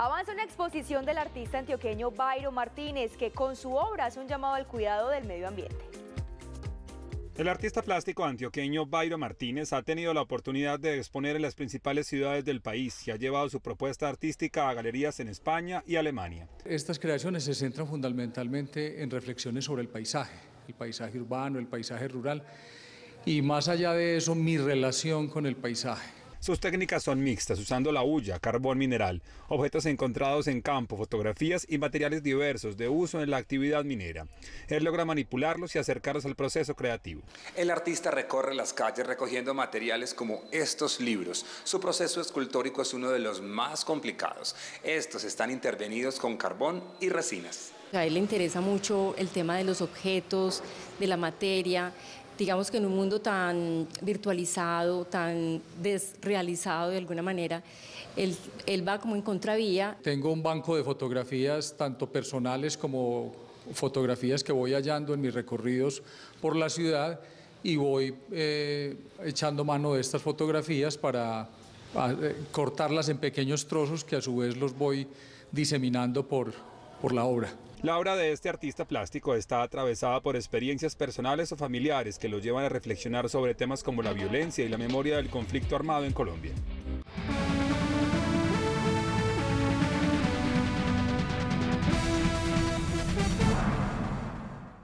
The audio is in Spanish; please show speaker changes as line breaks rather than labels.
Avanza una exposición del artista antioqueño Bayro Martínez, que con su obra hace un llamado al cuidado del medio ambiente.
El artista plástico antioqueño Bayro Martínez ha tenido la oportunidad de exponer en las principales ciudades del país y ha llevado su propuesta artística a galerías en España y Alemania.
Estas creaciones se centran fundamentalmente en reflexiones sobre el paisaje urbano, el paisaje rural y más allá de eso mi relación con el paisaje.
Sus técnicas son mixtas, usando la hulla, carbón mineral, objetos encontrados en campo, fotografías y materiales diversos de uso en la actividad minera. Él logra manipularlos y acercarlos al proceso creativo.
El artista recorre las calles recogiendo materiales como estos libros. Su proceso escultórico es uno de los más complicados. Estos están intervenidos con carbón y resinas.
A él le interesa mucho el tema de los objetos, de la materia. Digamos que en un mundo tan virtualizado, tan desrealizado de alguna manera, él va como en contravía.
Tengo un banco de fotografías, tanto personales como fotografías que voy hallando en mis recorridos por la ciudad y voy echando mano de estas fotografías para cortarlas en pequeños trozos que a su vez los voy diseminando por la obra.
La obra de este artista plástico está atravesada por experiencias personales o familiares que lo llevan a reflexionar sobre temas como la violencia y la memoria del conflicto armado en Colombia.